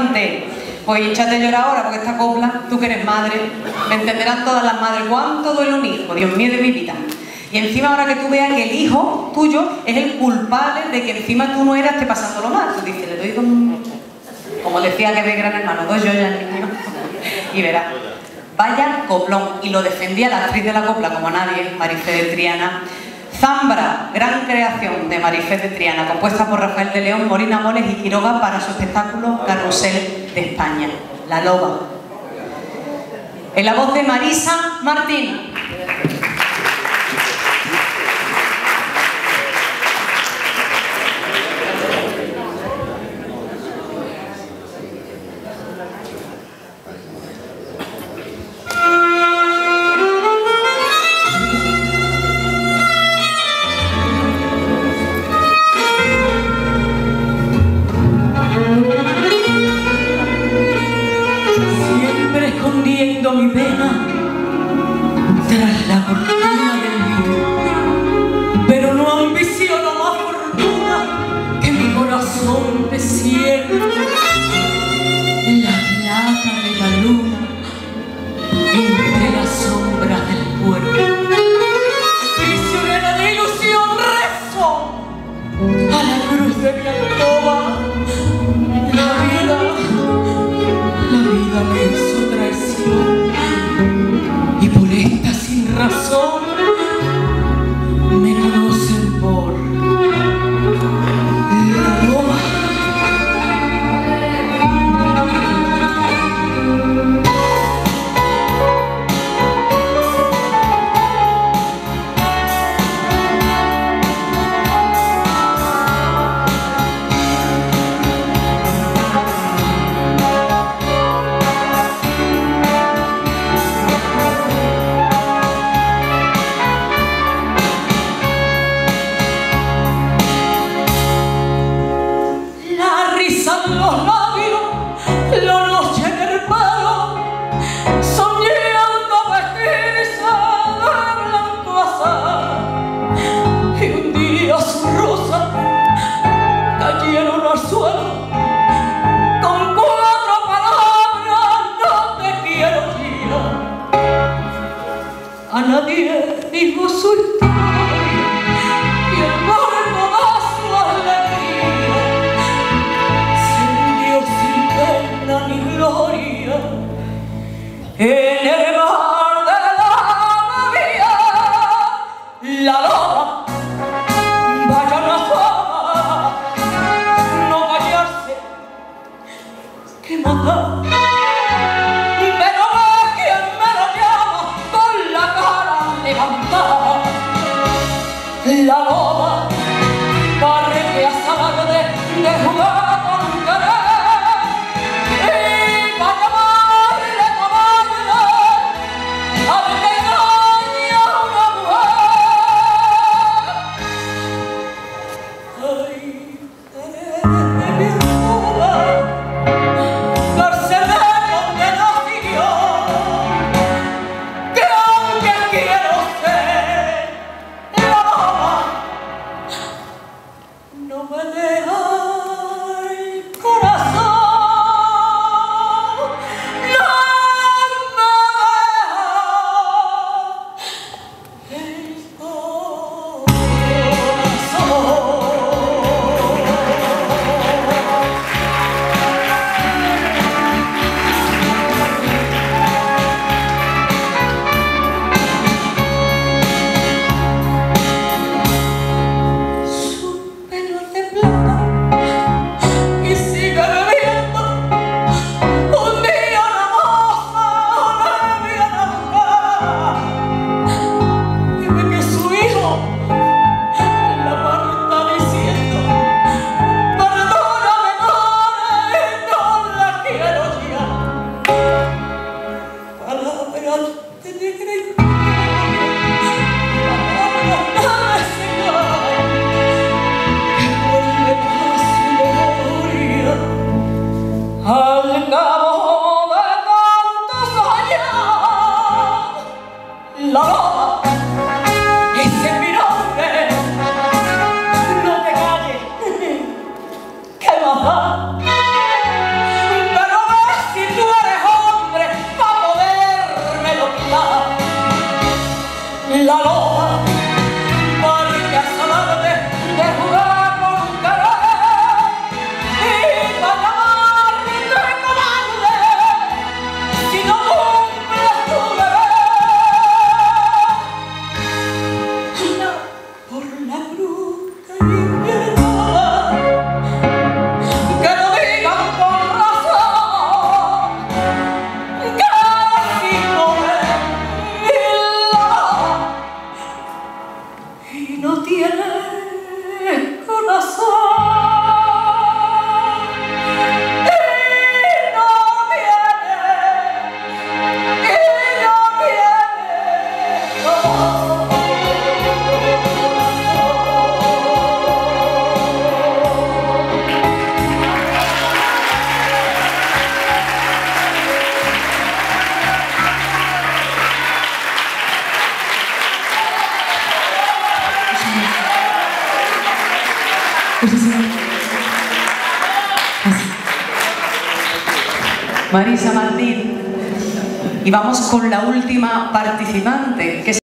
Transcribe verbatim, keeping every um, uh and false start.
cante. Pues échate a llorar ahora porque esta copla, tú que eres madre, me entenderán todas las madres. ¿Cuánto duele un hijo? Dios mío de mi vida. Y encima ahora que tú veas que el hijo tuyo es el culpable de que encima tú no eras te pasándolo mal. Tú dices, le doy dos... Como decía que ve Gran Hermano, dos yo ya al niño. Y verás. Vaya coplón. Y lo defendía la actriz de la copla como nadie, Marifé de Triana. Zambra, gran creación de Marifé de Triana, compuesta por Rafael de León, Molina Moles y Quiroga para su espectáculo Carrusel de España, La Loba. En la voz de Marisa Martín. Mi pena tras la cortina del vino, pero no ambiciono más fortuna que mi corazón desierto. La plata de la luna entre las sombras del puerto, prisionera de ilusión rezo a la cruz de mi alcoba. La vida, la vida me hizo traición. Y por esta sin razón me conocen por la loba. Nadie dijo su historia y el barco da su alegría se hundió sin pena ni gloria en el mar de la María. La loba, vaya una fama, no callarse, que matar. La loba barre que asalde de jugar con querer y para llamarle cobarde al que engaña a una mujer. Ay, eres mi duda, cárcel de condenación, que aunque quiero ser no me deja el corazón, no me deja el corazón. Al cabo de tantos años, la loba, ese es mi nombre, no te calles, que baja, Marisa Martín. Y vamos con la última participante, que